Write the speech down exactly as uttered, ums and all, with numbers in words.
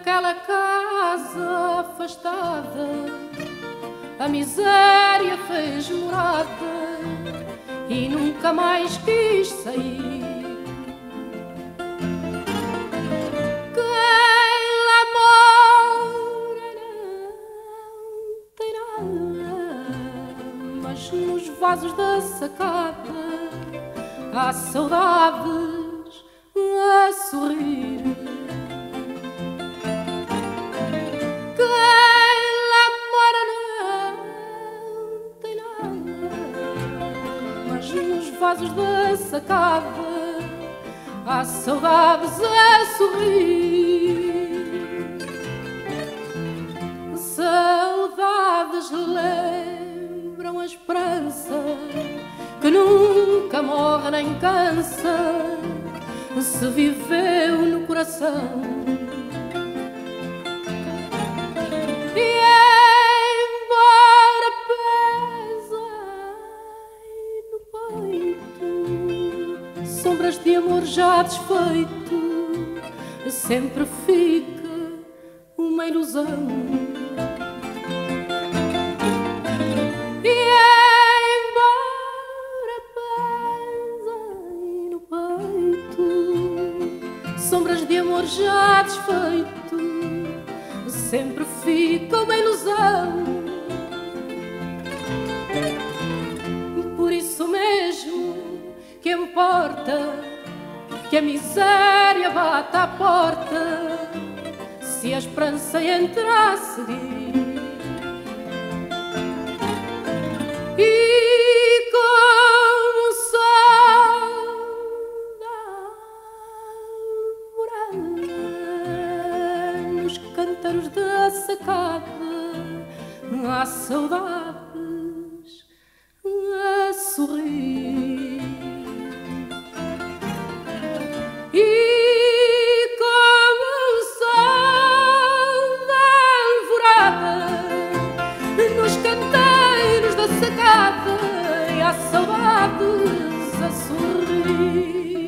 naquela casa afastada, a miséria fez morada e nunca mais quis sair. Quem lá mora não tem nada, mas nos vasos da sacada há saudades a sorrir. Nos vasos da sacada há saudades a sorrir. Saudades lembram a esperança que nunca morre nem cansa, se viveu no coração. Sombras de amor já desfeito, sempre fica uma ilusão. E embora pesem no peito sombras de amor já desfeito, sempre fica uma ilusão. Por isso mesmo que importa que a miséria bata à porta, se a esperança entra a seguir. E como o sol da alvorada nos canteiros da sacada há saudades a sorrir. E como o sol da alvorada nos canteiros da sacada há saudades a sorrir.